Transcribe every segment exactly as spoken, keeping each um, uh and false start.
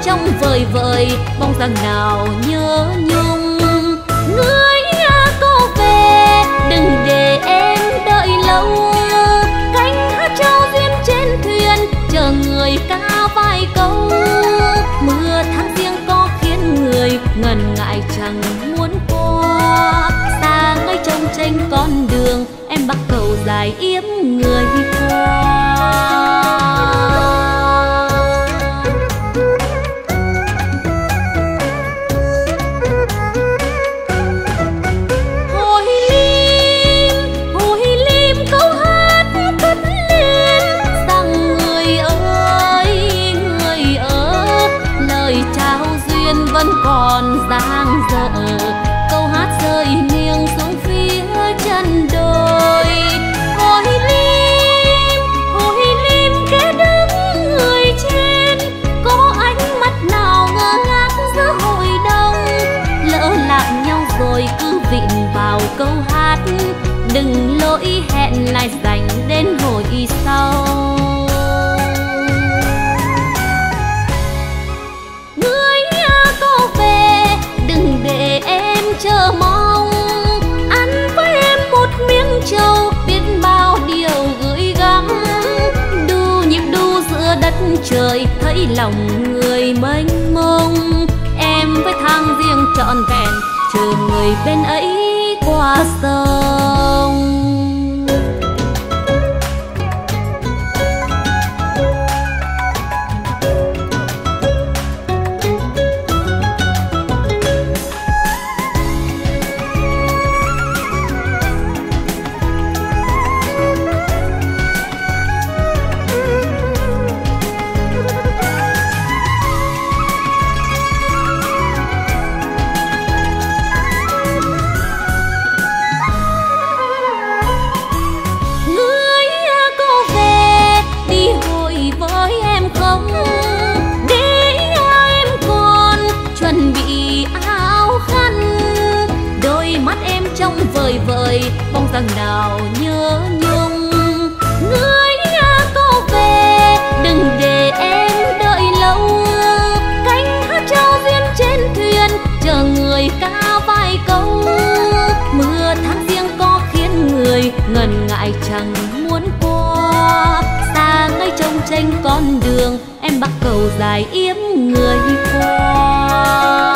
trong vời vợi bóng dáng nào nhớ nhung. Người cô về đừng để em đợi lâu, cánh hát trao duyên trên thuyền chờ người ca vài câu. Mưa tháng riêng có khiến người ngần ngại chẳng muốn qua, xa ngay trong tranh con đường em bắt cầu dài yếm người qua. Còn dang dở câu hát rơi nghiêng xuống phía chân đồi. Hồi lim, hồi lim kẻ đứng người trên, có ánh mắt nào ngơ ngác giữa hội đông. Lỡ lạc nhau rồi cứ vịn vào câu hát, đừng lỗi hẹn lại dành đến hồi sau. Chờ mong ăn với em một miếng trầu, biết bao điều gửi gắm. Đu nhịp đu giữa đất trời thấy lòng người mênh mông. Em với thang riêng trọn vẹn chờ người bên ấy qua sông. Vời vợi bóng dáng nào nhớ nhung. Người cô về đừng để em đợi lâu, cánh hát trao duyên trên thuyền chờ người ca vài câu. Mưa tháng riêng có khiến người ngần ngại chẳng muốn qua, xa ngay trong tranh con đường em bắt cầu dài yếm người qua.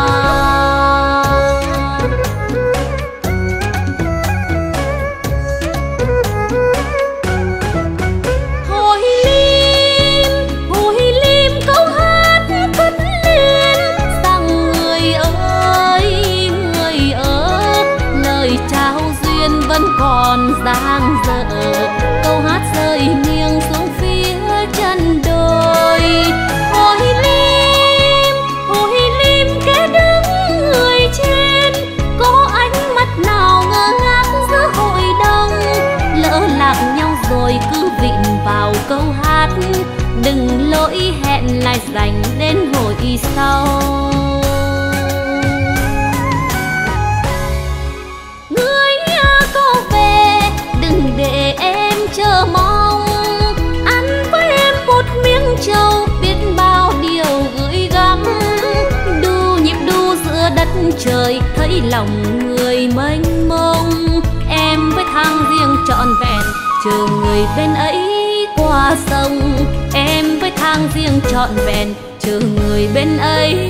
Còn dang dở câu hát rơi nghiêng xuống phía chân đồi. Hồi lim, hồi lim kẻ đứng người trên, có ánh mắt nào ngơ ngác giữa hội đông. Lỡ lạc nhau rồi cứ vịn vào câu hát, đừng lỗi hẹn lại dành đến hồi sau. Để em chờ mong ăn với em một miếng trầu, biết bao điều gửi gắm. Đu nhịp đu giữa đất trời thấy lòng người mênh mông. Em với thang riêng trọn vẹn chờ người bên ấy qua sông. Em với thang riêng trọn vẹn chờ người bên ấy